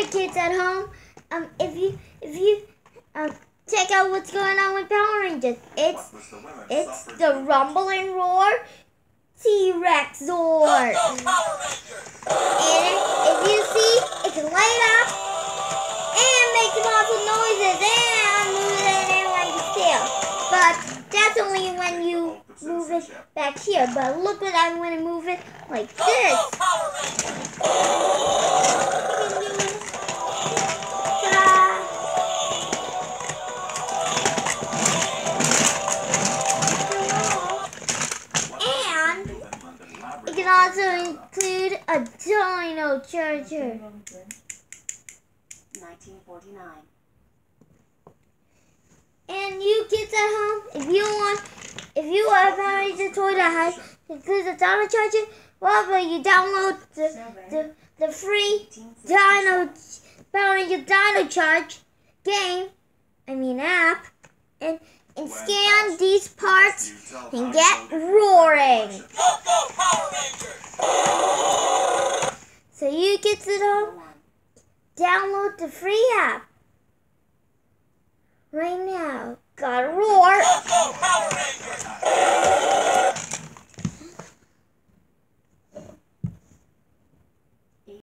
Alright, kids at home. If you check out what's going on with Power Rangers, it's the Rumble and Roar T-Rex Zord. And if you see, it can light up and make lots of noises and move it in like a tail. But that's only when you move it back here. But look what I'm going to move it like this. And it can also include a Dino Charger. 1949. And you kids at home, if you are a Power Ranger toy that includes a Dino Charger, well, you download the free Power Ranger Dino Charge app, and scan these parts and get roaring. So you kids at home, download the free app right now. Gotta roar.